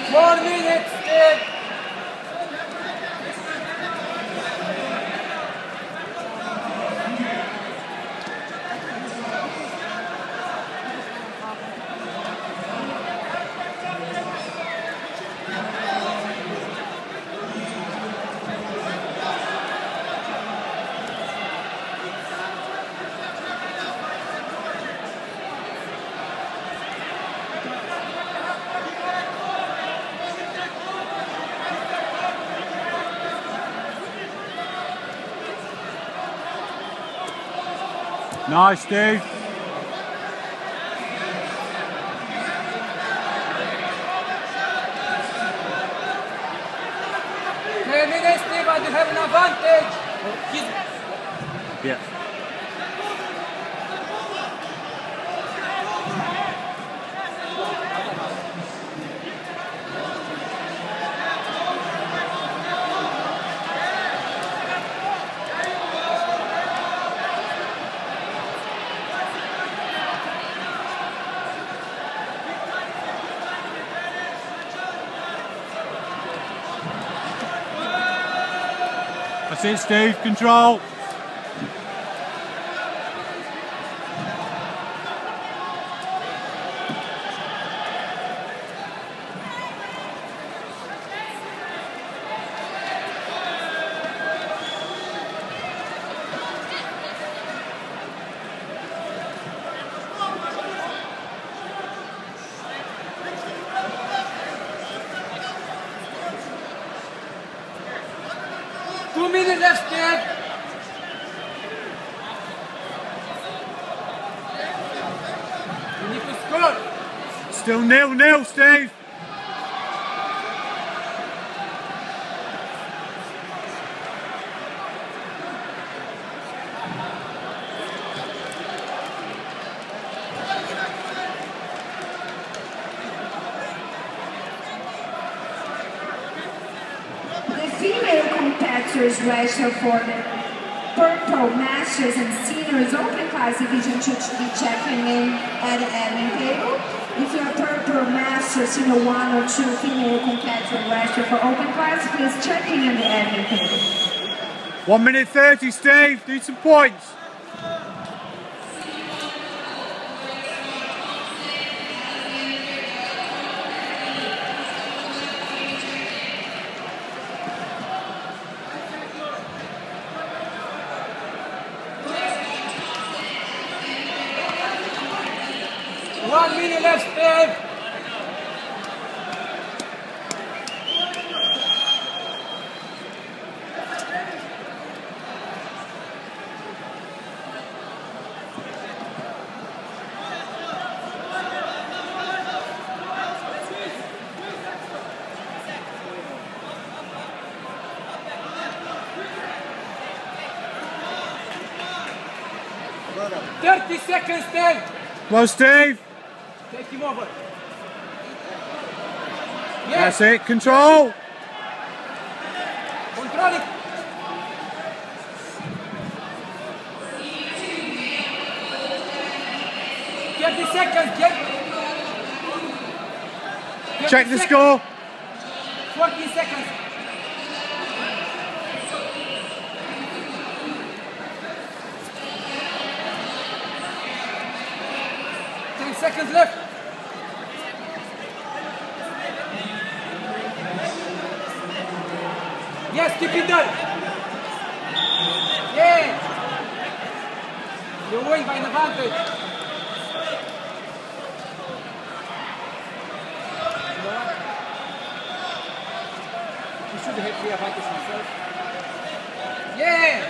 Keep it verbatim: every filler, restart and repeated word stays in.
Four minutes, Steve. Nice, Steve. Ten minutes, Steve, and you have an advantage. Yeah. That's it, Steve. Control. Two minutes left, Steve. You need to score. Still nil nil, Steve. Female competitors register for the Purple Masters and Seniors Open Class Division to be checking in at the admin table. If you're Purple Master, Senior one or two female competitors register for Open Class, please check in at the admin table. One minute thirty, Steve. Need some points. One minute left, Steve. Thirty seconds, Steve. Well, Steve. Take him over. That's Yes. it. Control. Control it. Thirty seconds. Get. Check the score. Forty seconds. Ten seconds left. Yes, keep it there. Yeah. You win by an advantage. You know what? You should have the advantage myself. Yeah.